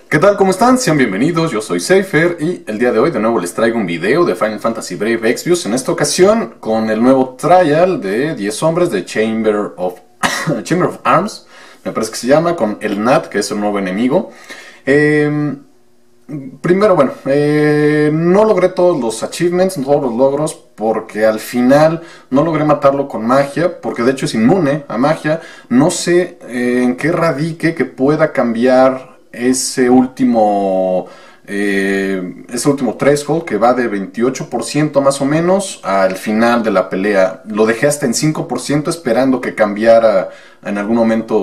¿Qué tal? ¿Cómo están? Sean bienvenidos, yo soy Seifer y el día de hoy de nuevo les traigo un video de Final Fantasy Brave Exvius, en esta ocasión con el nuevo trial de 10 hombres de Chamber of Arms, me parece que se llama, con el Nat, que es el nuevo enemigo. Primero, bueno, no logré todos los achievements, todos los logros, porque al final no logré matarlo con magia, porque de hecho es inmune a magia. No sé en qué radique que pueda cambiar ese último threshold, que va de 28% más o menos al final de la pelea. Lo dejé hasta en 5% esperando que cambiara en algún momento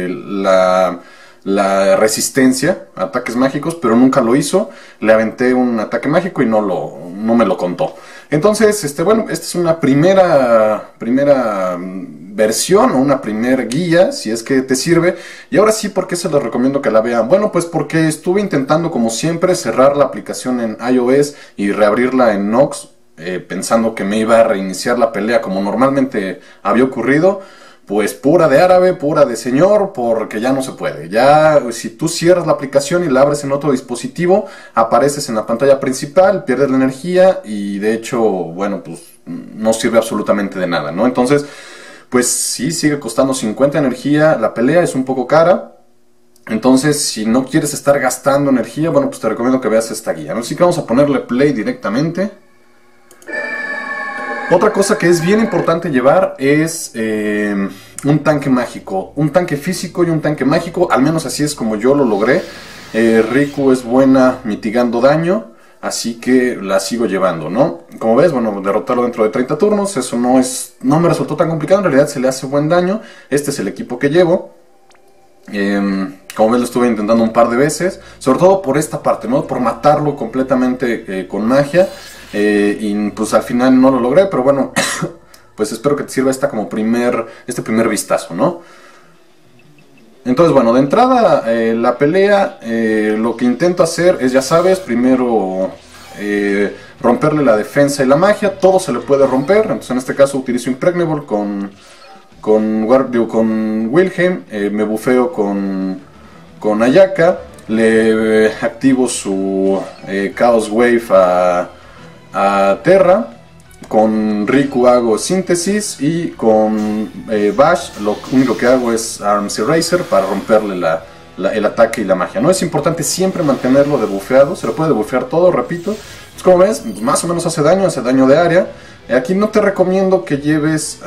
la resistencia a ataques mágicos, pero nunca lo hizo. Le aventé un ataque mágico y no me lo contó. Entonces, bueno, esta es una primera versión o una primera guía, si es que te sirve. Y ahora sí, ¿por qué se los recomiendo que la vean? Bueno, pues porque estuve intentando, como siempre, cerrar la aplicación en iOS y reabrirla en Nox, pensando que me iba a reiniciar la pelea como normalmente había ocurrido. Pues pura de árabe, pura de señor, porque ya no se puede. Ya si tú cierras la aplicación y la abres en otro dispositivo, apareces en la pantalla principal, pierdes la energía y de hecho, bueno, pues no sirve absolutamente de nada, ¿no? Entonces, pues sí, sigue costando 50 energía, la pelea es un poco cara. Entonces, si no quieres estar gastando energía, bueno, pues te recomiendo que veas esta guía, ¿no? Así que vamos a ponerle play directamente. Otra cosa que es bien importante llevar es un tanque mágico, un tanque físico y un tanque mágico, al menos así es como yo lo logré. Riku es buena mitigando daño, así que la sigo llevando, ¿no? Como ves, bueno, derrotarlo dentro de 30 turnos, eso no me resultó tan complicado, en realidad se le hace buen daño. Este es el equipo que llevo. Como ves, lo estuve intentando un par de veces, sobre todo por esta parte, ¿no? Por matarlo completamente con magia. Y pues al final no lo logré, pero bueno, pues espero que te sirva como este primer vistazo, ¿no? Entonces, bueno, de entrada, la pelea, lo que intento hacer es, ya sabes, primero romperle la defensa y la magia. Todo se le puede romper, entonces en este caso utilizo Impregnable con Wilhelm, me bufeo con Ayaka, le activo su Chaos Wave a Terra, con Riku hago síntesis y con Bash lo único que hago es Arms Eraser para romperle el ataque y la magia, ¿no? Es importante siempre mantenerlo debufeado, se lo puede debufear todo, repito. Pues como ves, más o menos hace daño de área. Aquí no te recomiendo que lleves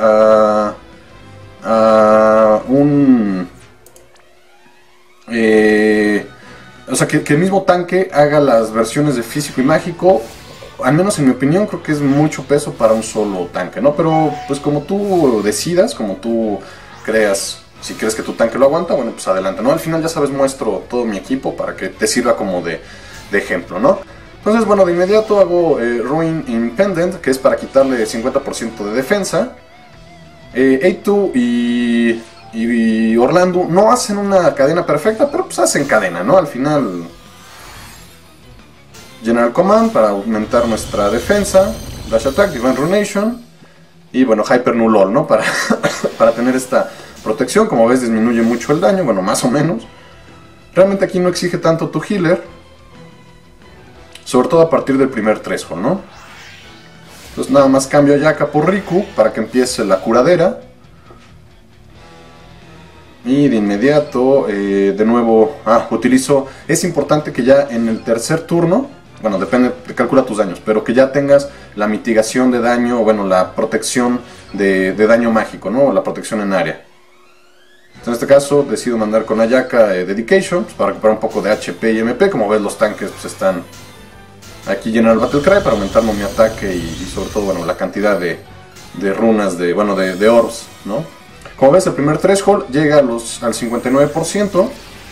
o sea, que el mismo tanque haga las versiones de físico y mágico. Al menos en mi opinión creo que es mucho peso para un solo tanque, ¿no? Pero pues como tú decidas, como tú creas, si crees que tu tanque lo aguanta, bueno, pues adelante, ¿no? Al final, ya sabes, muestro todo mi equipo para que te sirva como de ejemplo, ¿no? Entonces, bueno, de inmediato hago Ruin Impendent, que es para quitarle 50% de defensa. A2 y Orlando no hacen una cadena perfecta, pero pues hacen cadena, ¿no? Al final, General Command para aumentar nuestra defensa, Dash Attack, Divine Ruination y bueno, Hyper Null All, ¿no? Para tener esta protección. Como ves, disminuye mucho el daño, bueno, más o menos. Realmente aquí no exige tanto tu healer, sobre todo a partir del primer threshold, ¿no? Entonces nada más cambio a Ayaka por Riku para que empiece la curadera. Y de inmediato, de nuevo, utilizo, es importante que ya en el tercer turno, bueno, depende, calcula tus daños, pero que ya tengas la mitigación de daño, bueno, la protección de daño mágico, ¿no? La protección en área. Entonces, en este caso, decido mandar con Ayaka Dedication, pues, para recuperar un poco de HP y MP. Como ves, los tanques pues están aquí llenos el Battle Cry para aumentar mi ataque y sobre todo, bueno, la cantidad de runas, de orbs, ¿no? Como ves, el primer threshold llega al 59%.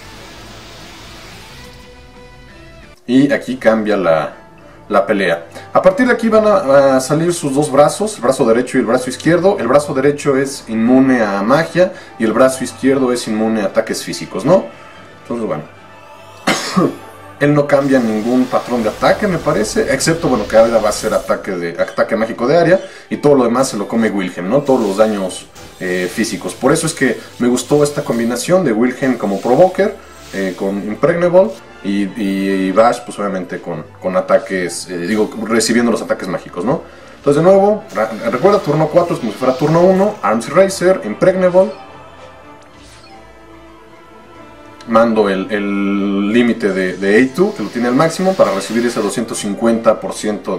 Y aquí cambia la pelea. A partir de aquí van a salir sus dos brazos, el brazo derecho y el brazo izquierdo. El brazo derecho es inmune a magia y el brazo izquierdo es inmune a ataques físicos, ¿no? Entonces, bueno. Él no cambia ningún patrón de ataque, me parece, excepto, bueno, que ahora va a ser ataque mágico de área, y todo lo demás se lo come Wilhelm, ¿no? Todos los daños físicos. Por eso es que me gustó esta combinación de Wilhelm como Provoker, con Impregnable, y Bash pues obviamente con ataques, recibiendo los ataques mágicos, ¿no? Entonces de nuevo, recuerda, turno 4 es como si fuera turno 1, Arms Racer, Impregnable. Mando el límite de A2, que lo tiene al máximo, para recibir ese 250%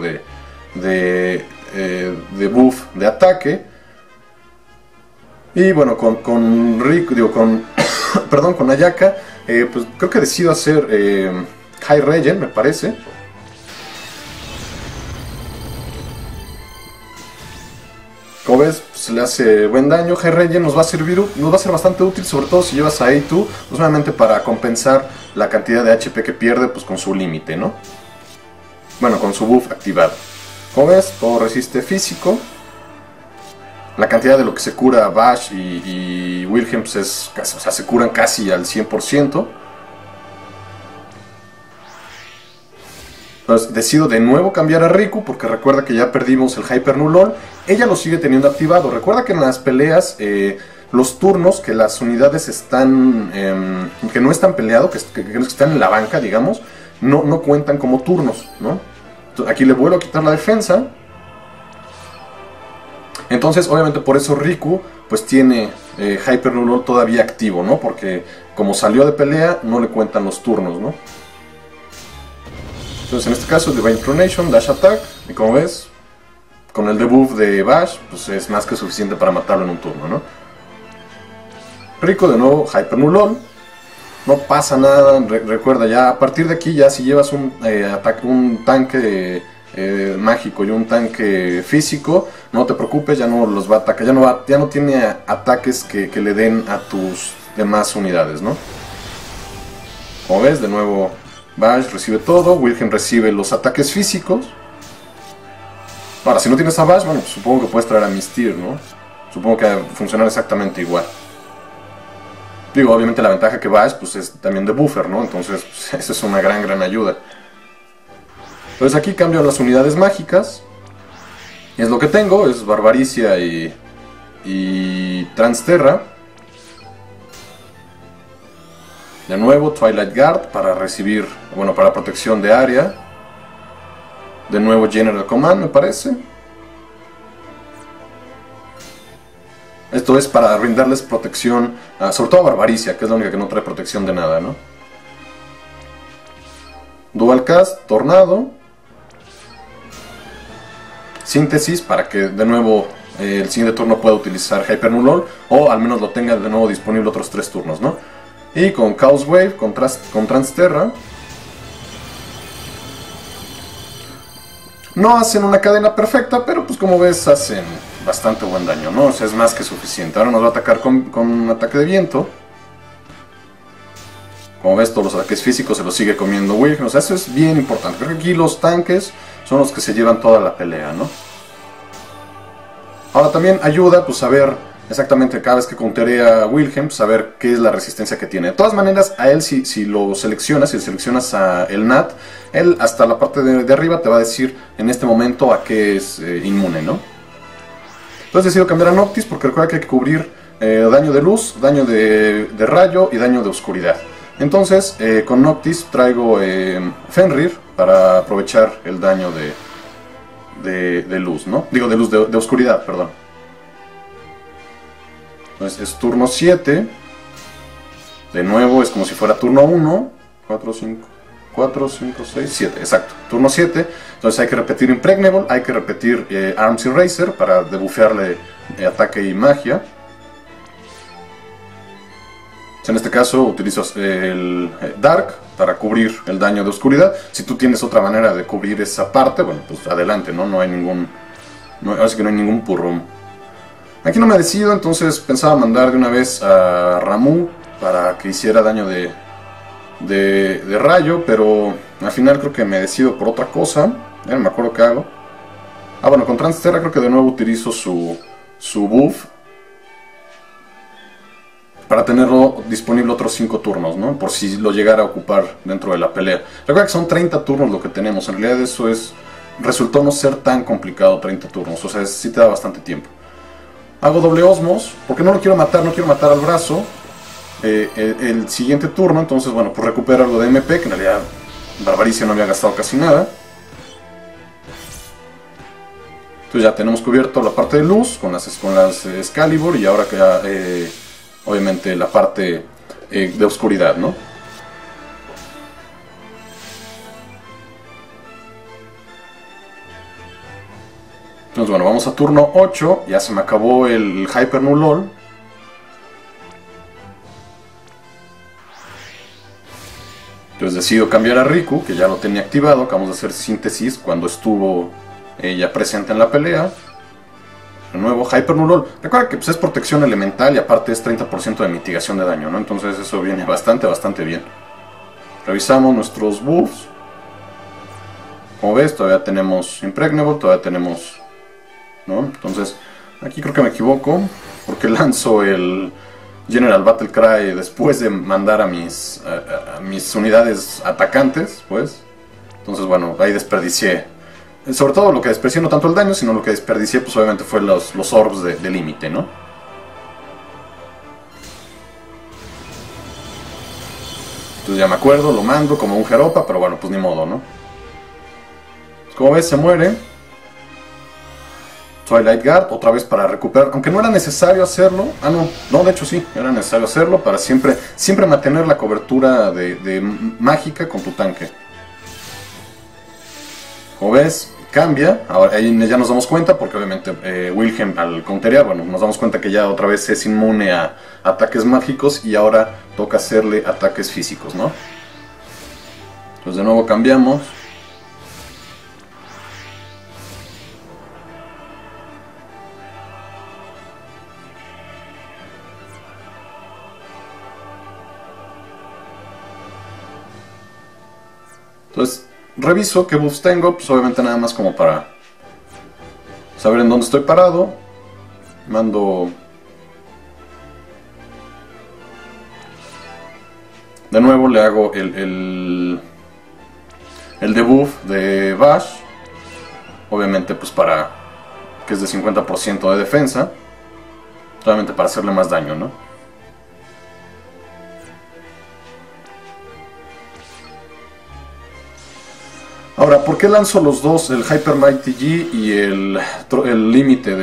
de buff de ataque. Y bueno, con Ayaka, pues creo que decido hacer High Regen, me parece. Como ves, pues, le hace buen daño. High Regen nos va a ser bastante útil, sobre todo si llevas a A2, pues solamente para compensar la cantidad de HP que pierde, pues con su límite, ¿no? Bueno, con su buff activado. Como ves, todo resiste físico. La cantidad de lo que se cura Bash y Wilhelm se curan casi al 100%. Entonces decido de nuevo cambiar a Riku, porque recuerda que ya perdimos el Hyper Null. Ella lo sigue teniendo activado. Recuerda que en las peleas, los turnos que las unidades están, que no están peleados, que están en la banca, digamos, no cuentan como turnos, ¿no? Entonces, aquí le vuelvo a quitar la defensa. Entonces, obviamente por eso Riku pues tiene Hyper Null todavía activo, ¿no? Porque como salió de pelea, no le cuentan los turnos, ¿no? Entonces en este caso Divine Pronation, Dash Attack, y como ves, con el debuff de Bash, pues es más que suficiente para matarlo en un turno, ¿no? Riku de nuevo, Hyper Null, no pasa nada, recuerda ya, a partir de aquí ya si llevas un tanque mágico y un tanque físico, no te preocupes, ya no los va a atacar, ya no tiene ataques que le den a tus demás unidades, ¿no? Como ves, de nuevo Bash recibe todo, Wilhelm recibe los ataques físicos. Ahora, si no tienes a Bash, bueno, pues supongo que puedes traer a Mystere, ¿no? Supongo que funcionará exactamente igual. Digo, obviamente la ventaja que Bash pues es también de buffer, ¿no? Entonces, pues, eso es una gran ayuda. Entonces aquí cambio las unidades mágicas. Es lo que tengo, es Barbaricia y Transterra. De nuevo Twilight Guard para recibir, bueno, para protección de área. De nuevo General Command, me parece. Esto es para brindarles protección, sobre todo a Barbaricia, que es la única que no trae protección de nada, ¿no? Dual Cast, Tornado. Síntesis, para que de nuevo el siguiente turno pueda utilizar Hyper Null, o al menos lo tenga de nuevo disponible otros 3 turnos, ¿no? Y con Chaos Wave, con Transterra. No hacen una cadena perfecta, pero pues como ves hacen bastante buen daño, ¿no? O sea, es más que suficiente. Ahora nos va a atacar con un ataque de viento. Como ves, todos los ataques físicos se los sigue comiendo Wilhelm. O sea, eso es bien importante. Creo que aquí los tanques son los que se llevan toda la pelea, ¿no? Ahora también ayuda, pues, saber exactamente cada vez que counterea a Wilhelm, saber qué es la resistencia que tiene. De todas maneras, a él si lo seleccionas, si seleccionas a el Nat, él hasta la parte de arriba te va a decir en este momento a qué es inmune, ¿no? Entonces decido cambiar a Noctis porque recuerda que hay que cubrir daño de luz, daño de rayo y daño de oscuridad. Entonces con Noctis traigo Fenrir para aprovechar el daño de luz, ¿no? Digo, de luz, de oscuridad, perdón. Entonces es turno 7. De nuevo es como si fuera turno 1. 4, 5, 6, 7. Exacto. Turno 7. Entonces hay que repetir Impregnable. Hay que repetir Arms Racer para debufearle ataque y magia. En este caso utilizo el Dark para cubrir el daño de oscuridad. Si tú tienes otra manera de cubrir esa parte, bueno, pues adelante, ¿no? No hay ningún... así que no hay ningún purrón. Aquí no me decido, entonces pensaba mandar de una vez a Ramuh para que hiciera daño de rayo, pero al final creo que me decido por otra cosa. Ya no me acuerdo qué hago. Ah, bueno, con Transterra creo que de nuevo utilizo su buff para tenerlo disponible otros 5 turnos, ¿no? Por si lo llegara a ocupar dentro de la pelea. Recuerda que son 30 turnos lo que tenemos. En realidad eso resultó no ser tan complicado, 30 turnos. O sea, sí te da bastante tiempo. Hago doble Osmos, porque no lo quiero matar, no quiero matar al brazo. el siguiente turno. Entonces, bueno, pues recupera algo de MP, que en realidad Barbaricia no había gastado casi nada. Entonces ya tenemos cubierto la parte de luz con las Excalibur, y ahora queda obviamente la parte de oscuridad, ¿no? Entonces bueno, vamos a turno 8, ya se me acabó el Hyper Null. Entonces decido cambiar a Riku, que ya lo tenía activado. Acabamos de hacer síntesis cuando estuvo ella presente en la pelea. De nuevo, Hyper Null. Recuerda que pues, es protección elemental y aparte es 30% de mitigación de daño, ¿no? Entonces eso viene bastante bien. Revisamos nuestros buffs. Como ves, todavía tenemos Impregnable, todavía tenemos... ¿no? Entonces, aquí creo que me equivoco, porque lanzo el General Battle Cry después de mandar a mis unidades atacantes, pues. Entonces, bueno, ahí desperdicié. Sobre todo lo que desperdicié no tanto el daño, sino lo que desperdicié, pues obviamente fue los orbs de límite, ¿no? Entonces ya me acuerdo, lo mando como un Jeropa, pero bueno, pues ni modo, ¿no? Pues como ves, se muere. Twilight Guard, otra vez para recuperar, aunque no era necesario hacerlo. No, de hecho sí, era necesario hacerlo para siempre mantener la cobertura de mágica con tu tanque. Como ves, cambia. Ahora ahí ya nos damos cuenta, porque obviamente Wilhelm al counterear, bueno, nos damos cuenta que ya otra vez es inmune a ataques mágicos y ahora toca hacerle ataques físicos, ¿no? Entonces de nuevo cambiamos. Entonces, reviso qué buffs tengo, pues obviamente nada más como para saber en dónde estoy parado. Mando... De nuevo le hago el debuff de Bash. Obviamente pues para... que es de 50% de defensa. Solamente para hacerle más daño, ¿no? Ahora, ¿por qué lanzo los dos, el Hyper Mighty G y el límite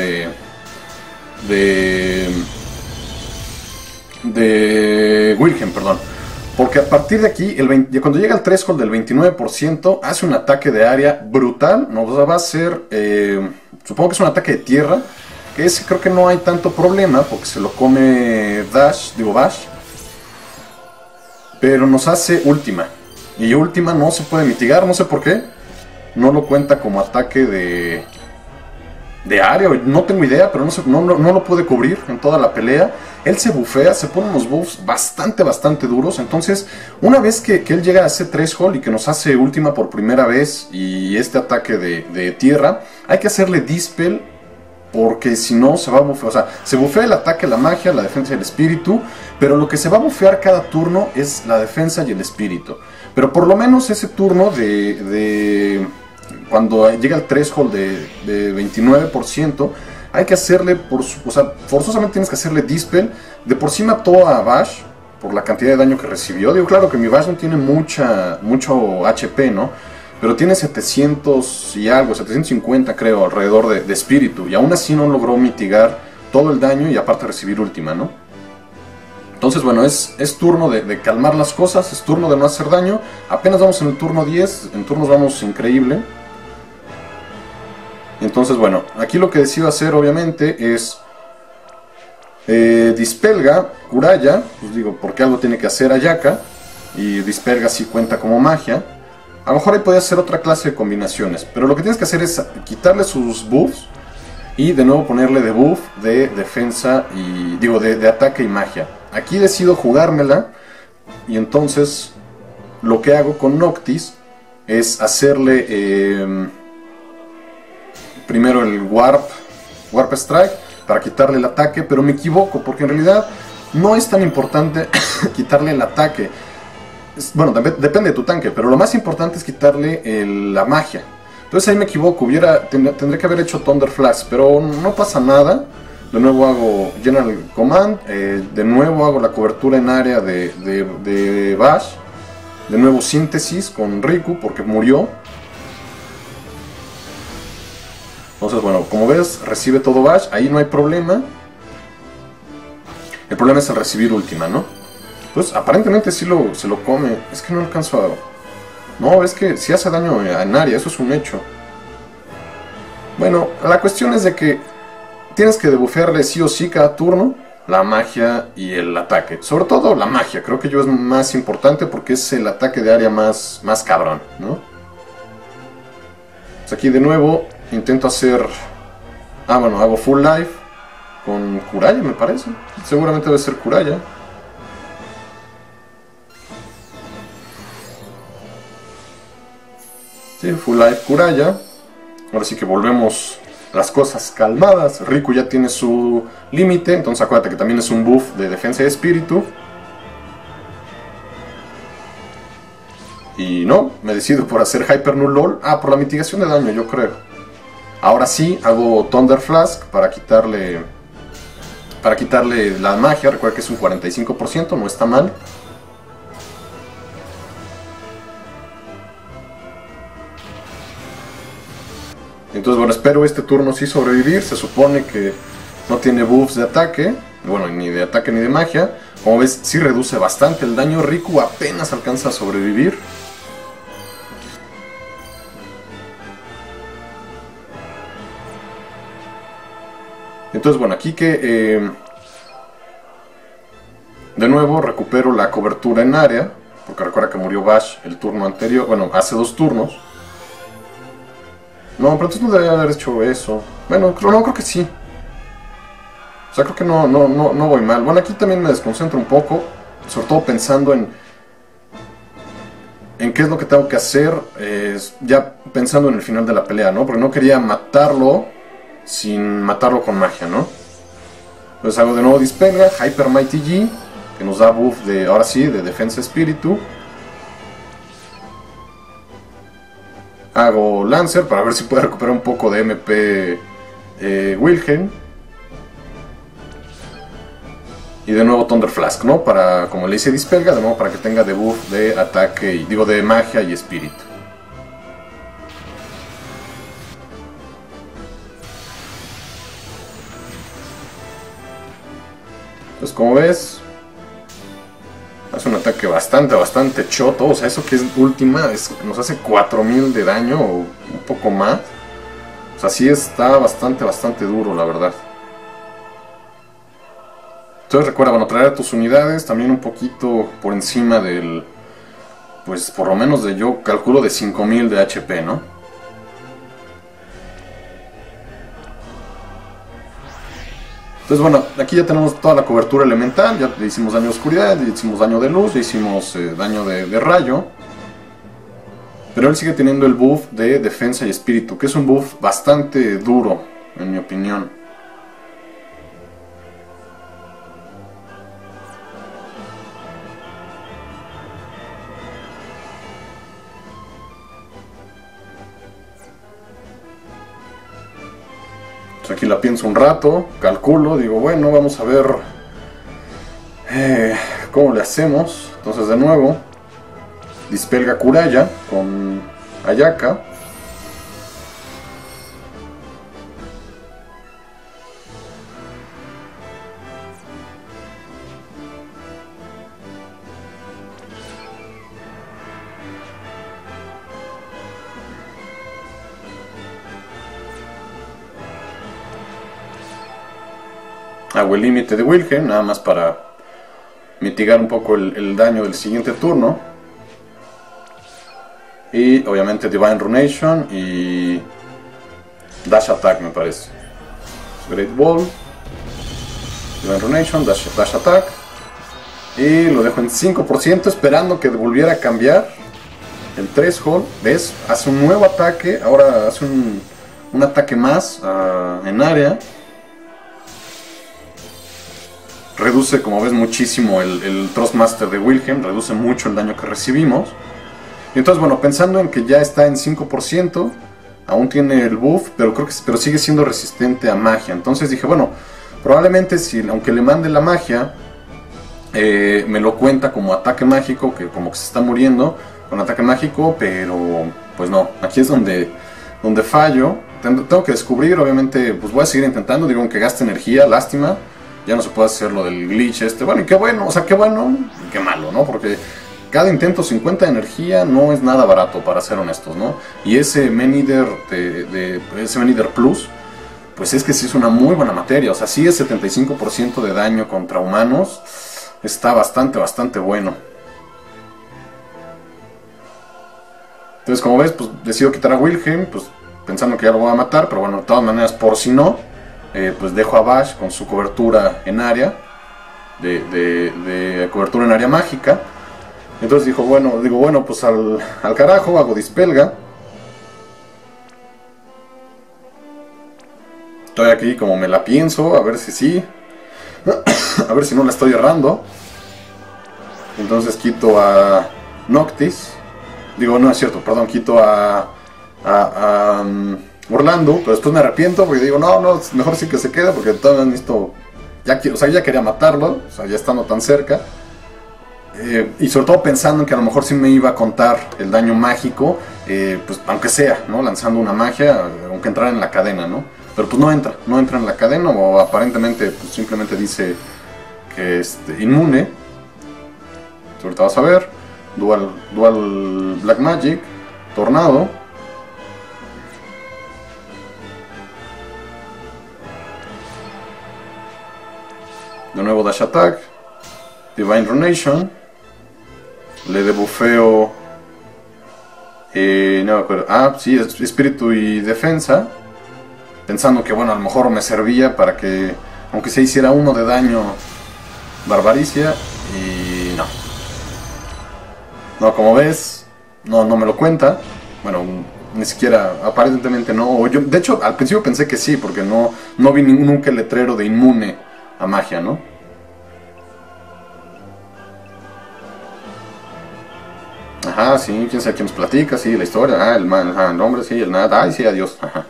de Wilhelm, perdón? Porque a partir de aquí, cuando llega el threshold del 29%, hace un ataque de área brutal. Nos va a hacer, supongo que es un ataque de tierra, que ese creo que no hay tanto problema, porque se lo come Bash. Pero nos hace última. Y última no se puede mitigar, no sé por qué. No lo cuenta como ataque de área, no tengo idea, pero no lo puede cubrir en toda la pelea. Él se bufea, se pone unos buffs bastante duros. Entonces, una vez que él llega a ese threshold y que nos hace última por primera vez, y este ataque de tierra, hay que hacerle dispel, porque si no se va a bufear. O sea, se bufea el ataque, la magia, la defensa y el espíritu, pero lo que se va a bufear cada turno es la defensa y el espíritu. Pero por lo menos ese turno cuando llega el threshold de 29%, hay que hacerle, o sea, forzosamente tienes que hacerle dispel. De por sí mató a Bash por la cantidad de daño que recibió. Digo, claro que mi Bash no tiene mucho HP, ¿no? Pero tiene 700 y algo, 750 creo, alrededor de espíritu. Y aún así no logró mitigar todo el daño y aparte recibir última, ¿no? Entonces, bueno, es turno de calmar las cosas, es turno de no hacer daño. Apenas vamos en el turno 10, en turnos vamos increíble. Entonces, bueno, aquí lo que decido hacer obviamente es Dispelga, Kuraya, pues digo, porque algo tiene que hacer Ayaka, y Dispelga sí cuenta como magia. A lo mejor ahí podía hacer otra clase de combinaciones, pero lo que tienes que hacer es quitarle sus buffs y de nuevo ponerle debuff de defensa y digo de ataque y magia. Aquí decido jugármela y entonces lo que hago con Noctis es hacerle primero el Warp Strike para quitarle el ataque, pero me equivoco porque en realidad no es tan importante quitarle el ataque. Bueno, depende de tu tanque, pero lo más importante es quitarle la magia. Entonces ahí me equivoco, tendré que haber hecho Thunder Flash, pero no pasa nada, De nuevo hago General Command, de nuevo hago la cobertura en área de Bash. De nuevo síntesis con Riku porque murió. Entonces bueno, como ves, recibe todo Bash, ahí no hay problema. El problema es el recibir última, ¿no? Pues aparentemente sí se lo come. Es que no alcanzo a... No, es que sí hace daño en área, eso es un hecho. Bueno, la cuestión es de que tienes que debufearle sí o sí cada turno la magia y el ataque. Sobre todo la magia, creo que yo es más importante porque es el ataque de área más cabrón, ¿no? Pues aquí de nuevo intento hacer... Ah, bueno, hago full life con Kuraya, me parece. Seguramente debe ser Kuraya. Sí, full life Kuraya. Ahora sí que volvemos las cosas calmadas. Riku ya tiene su límite, entonces acuérdate que también es un buff de defensa y espíritu. Y no, me decido por hacer Hyper Null LOL. Ah, por la mitigación de daño, yo creo. Ahora sí, hago Thunder Flask para quitarle la magia. Recuerda que es un 45%, no está mal. Entonces bueno, espero este turno sí sobrevivir. Se supone que no tiene buffs de ataque. Bueno, ni de ataque ni de magia. Como ves, sí reduce bastante el daño. Riku apenas alcanza a sobrevivir. Entonces bueno, aquí que... de nuevo recupero la cobertura en área. Porque recuerda que murió Bash el turno anterior. Bueno, hace 2 turnos. No, pero entonces no debería haber hecho eso. Bueno, creo que sí. O sea, creo que no voy mal. Bueno, aquí también me desconcentro un poco. Sobre todo pensando en qué es lo que tengo que hacer. Ya pensando en el final de la pelea, ¿no? Porque no quería matarlo sin matarlo con magia, ¿no? Entonces hago de nuevo Dispelga, Hyper Mighty G, que nos da buff de, ahora sí, de defensa espíritu. Hago Lancer para ver si puedo recuperar un poco de MP Wilhelm. Y de nuevo Thunder Flask, ¿no? Para, como le hice Dispelga, de nuevo para que tenga debuff de ataque, y digo de magia y espíritu. Pues como ves, hace un ataque bastante choto. O sea, eso que es última, nos hace 4000 de daño o un poco más. O sea, sí está bastante duro, la verdad. Entonces recuerda, bueno, traer a tus unidades también un poquito por encima del... Pues por lo menos de, yo calculo, de 5000 de HP, ¿no? Entonces bueno, aquí ya tenemos toda la cobertura elemental. Ya le hicimos daño de oscuridad, le hicimos daño de luz, le hicimos daño de rayo. Pero él sigue teniendo el buff de defensa y espíritu, que es un buff bastante duro, en mi opinión. Aquí la pienso un rato, calculo, digo, bueno, vamos a ver cómo le hacemos. Entonces de nuevo, Dispelga Kuraya con Ayaka. Hago el límite de Wilhelm, nada más para mitigar un poco el daño del siguiente turno. Y obviamente Divine Ruination y Dash Attack, me parece. Great Ball, Divine Ruination, Dash Attack. Y lo dejo en 5%, esperando que volviera a cambiar el threshold. ¿Ves? Hace un nuevo ataque, ahora hace un ataque más en área. Reduce, como ves, muchísimo el Thrustmaster de Wilhelm, reduce mucho el daño que recibimos. Y entonces, bueno, pensando en que ya está en 5%, aún tiene el buff, pero creo que sigue siendo resistente a magia. Entonces dije, bueno, Probablemente si, aunque le mande la magia, me lo cuenta como ataque mágico, que como que se está muriendo con ataque mágico, pero pues no, aquí es donde fallo. Tengo que descubrir, obviamente, pues voy a seguir intentando, digo, aunque gaste energía, lástima, ya no se puede hacer lo del glitch bueno, y qué bueno, o sea, qué bueno y qué malo, ¿no? Porque cada intento 50 de energía no es nada barato, para ser honestos, ¿no? Y ese Maneater ese Maneater Plus, pues es que sí es una muy buena materia, o sea, sí es 75% de daño contra humanos, está bastante bueno. Entonces, como ves, pues decido quitar a Wilhelm, pues pensando que ya lo voy a matar, pero bueno, de todas maneras, por si no, pues dejo a Basch con su cobertura en área, de cobertura en área mágica. Entonces digo, bueno, pues al carajo, hago dispelga. Estoy aquí como me la pienso, a ver si sí, a ver si no la estoy errando. Entonces quito a Noctis. Digo, no es cierto, perdón, quito a Orlando, pero después me arrepiento porque digo, no, mejor sí que se quede porque todavía necesito, o sea, ya quería matarlo, o sea, ya estando tan cerca. Y sobre todo pensando en que a lo mejor sí me iba a contar el daño mágico, pues aunque sea, ¿no? Lanzando una magia, aunque entrara en la cadena, ¿no? Pero pues no entra en la cadena, o aparentemente pues simplemente dice que es inmune. Ahorita vas a ver, dual Black Magic, Tornado. De nuevo Dash Attack, Divine Ruination, le debufeo, no me acuerdo, sí, espíritu y defensa, pensando que bueno, a lo mejor me servía para que, aunque se hiciera uno de daño, Barbaricia, y no, como ves, no me lo cuenta, bueno, ni siquiera, aparentemente no, de hecho al principio pensé que sí, porque no vi nunca el letrero de inmune a magia, ¿no? Ajá, sí, quién sabe quién nos platica, sí, la historia, el nombre, sí, el nada, ay, sí, adiós, ajá.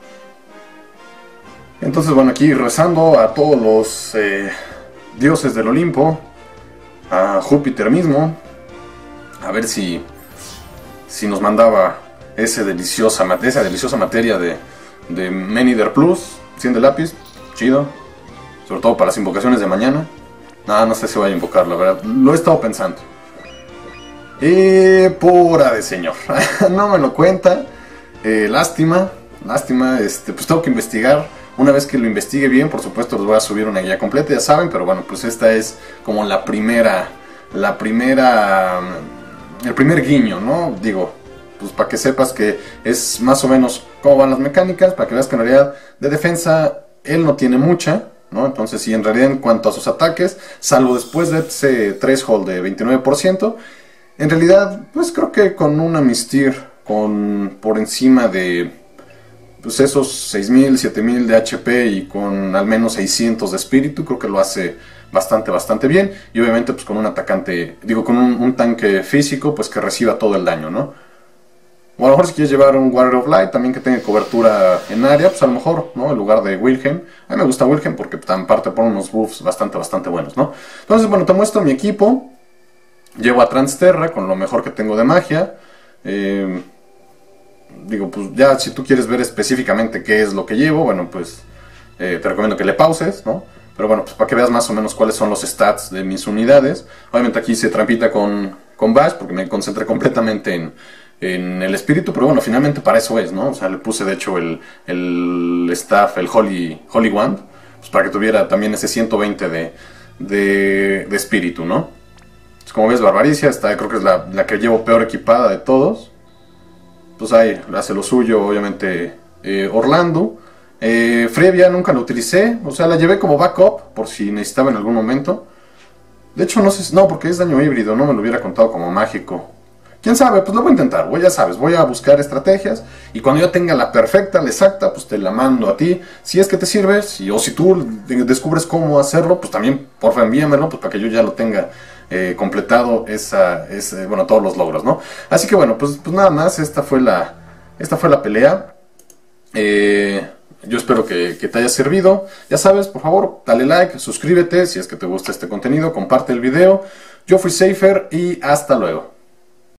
Entonces, bueno, aquí rezando a todos los dioses del Olimpo, a Júpiter mismo, a ver si nos mandaba esa deliciosa materia de Maneater Plus, 100 de lápiz, chido, sobre todo para las invocaciones de mañana. No sé si voy a invocar, la verdad, lo he estado pensando. Pura de señor. No me lo cuenta. Lástima. Pues tengo que investigar. Una vez que lo investigue bien, por supuesto les voy a subir una guía completa, ya saben. Pero bueno, pues esta es como el primer guiño, ¿no? Digo, pues para que sepas que es más o menos cómo van las mecánicas, para que veas que en realidad de defensa él no tiene mucha, ¿no? Entonces sí, en realidad en cuanto a sus ataques, salvo después de ese threshold de 29%, en realidad, pues creo que con una Mystir por encima de pues esos 6000, 7000 de HP y con al menos 600 de espíritu, creo que lo hace bastante bien. Y obviamente pues con un atacante, con un tanque físico, pues que reciba todo el daño, ¿no? O a lo mejor si quieres llevar un Warrior of Light, también que tenga cobertura en área, pues a lo mejor, ¿no? En lugar de Wilhelm. A mí me gusta Wilhelm porque en parte pone unos buffs bastante buenos, ¿no? Entonces, bueno, te muestro mi equipo. Llevo a Transterra con lo mejor que tengo de magia. Pues ya si tú quieres ver específicamente qué es lo que llevo, bueno, pues te recomiendo que le pauses, ¿no? Pero bueno, pues para que veas más o menos cuáles son los stats de mis unidades. Obviamente aquí hice trampita con Basch porque me concentré completamente en el espíritu, pero bueno, finalmente para eso es, ¿no? O sea, le puse de hecho el staff, el Holy Wand, pues para que tuviera también ese 120 de espíritu, ¿no? Como ves, Barbaricia, creo que es la que llevo peor equipada de todos. Pues ahí hace lo suyo, obviamente, Orlando. Frevia nunca la utilicé, o sea, la llevé como backup por si necesitaba en algún momento. De hecho, no sé, porque es daño híbrido, no me lo hubiera contado como mágico. Quién sabe, pues lo voy a intentar, ya sabes, voy a buscar estrategias y cuando yo tenga la perfecta, la exacta, pues te la mando a ti. Si es que te sirve, o si tú descubres cómo hacerlo, pues también, porfa, envíamelo, pues para que yo ya lo tenga completado todos los logros, ¿no? Así que bueno, pues nada más, esta fue la pelea. Yo espero que te haya servido. Ya sabes, por favor, dale like, suscríbete si es que te gusta este contenido, comparte el video. Yo fui Seifer y hasta luego.